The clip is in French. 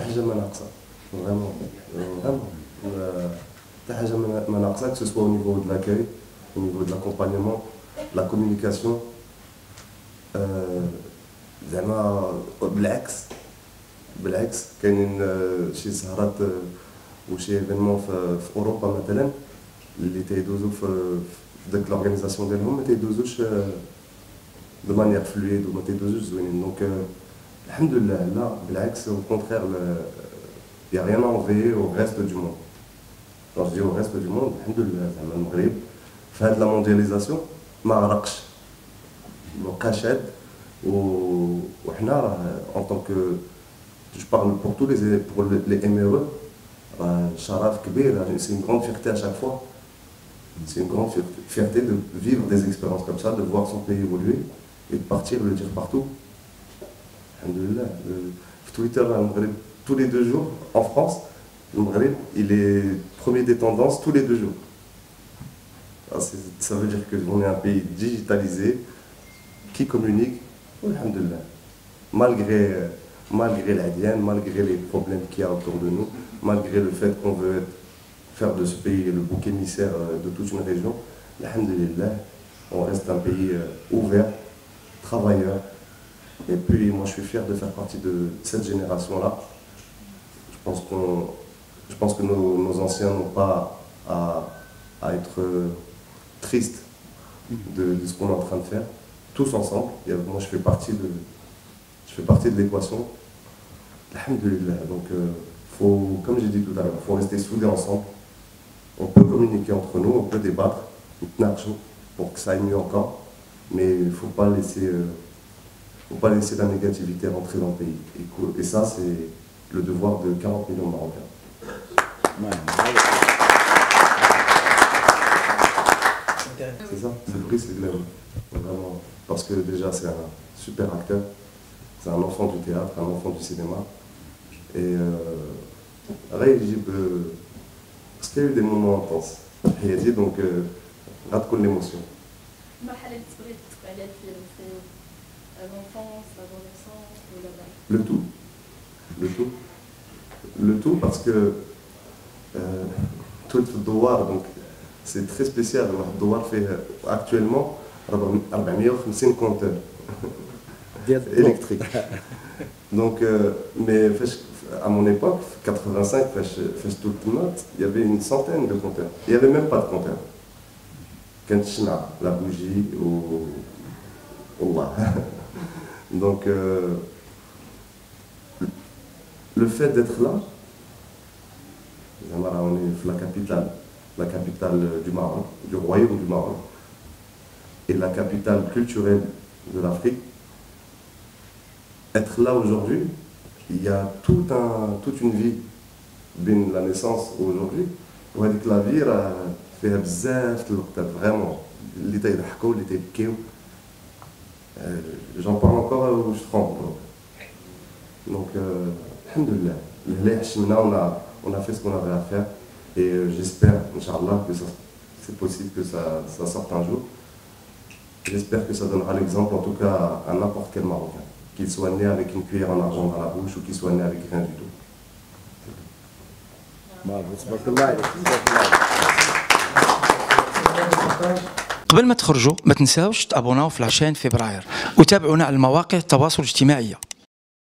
حاجه ما ناقصه فريمون فريمون حتى حاجه ما ناقصه que ce soit au niveau de l'accueil au niveau de l'accompagnement la communication زعما بالعكس كاينين شي سهرات وشي ايفينمون في اوروبا مثلا اللي تيدوزو في داك لورغانيزاسيون ديالهم ما تيدوزوش دو مانيير فلويد وما تيدوزوش زوينين دونك الحمد لله لا بالعكس au contraire il y a rien à envier au reste du monde quand je dis au reste du monde الحمد لله زعما المغرب في هاد لا موندياليزاسيون ما غرقش بقى شاد وحنا راه en tant que je parle pour tous les MRE شرف كبير c'est une grande fierté à chaque fois c'est une grande fierté de vivre des expériences comme ça de voir son pays évoluer et de partir le dire partout alhamdoulilah Twitter le Maghreb tous les 2 jours en France le Maghreb il est premier des tendances tous les 2 jours ça veut dire que on est un pays digitalisé qui communique alhamdoulilah malgré l'Adienne, malgré les problèmes qu'il y a autour de nous, malgré le fait qu'on veut faire de ce pays le bouc émissaire de toute une région, alhamdoulilah, on reste un pays ouvert, travailleur. Et puis moi je suis fier de faire partie de cette génération-là. Je pense que nos anciens n'ont pas à être tristes de ce qu'on est en train de faire, tous ensemble. Et moi je fais partie de l'équation. Alhamdulillah, donc comme j'ai dit tout à l'heure, il faut rester soudés ensemble. On peut communiquer entre nous, on peut débattre, pour que ça aille mieux encore, mais il ne faut pas laisser la négativité rentrer dans le pays. Et ça, c'est le devoir de 40 millions de Marocains. C'est ça, c'est le prix, c'est Glem. Vraiment, parce que déjà, c'est un super acteur. C'est un enfant du théâtre, un enfant du cinéma. Et parce qu'il y a eu des moments intenses. Il a dit donc, rate con l'émotion. Le tout. Le tout parce que tout le douar, donc c'est très spécial. Le douar fait actuellement 450 compteurs. Électrique. Donc, mais à mon époque, 85, il y avait une centaine de compteurs. Il n'y avait même pas de compteur. La bougie ou Allah. Donc, le fait d'être là, on est la capitale du Maroc, du royaume du Maroc, et la capitale culturelle de l'Afrique. Être là aujourd'hui, il y a toute une vie, bien la naissance aujourd'hui, où avec la vie, fait vraiment, l'état de Hako, l'état de Kéo. J'en parle encore où je tremble. Donc, alhamdoulilah, on a fait ce qu'on avait à faire, et j'espère, Inch'Allah, que c'est possible que ça sorte un jour. J'espère que ça donnera l'exemple, en tout cas, à n'importe quel Marocain. Qu'il soit né avec une cuillère en argent dans la bouche ou qu'il soit né avec rien du tout. قبل ما تخرجوا ما تنساوش تابوناو في 20 فبراير وتابعونا على المواقع التواصل الاجتماعي.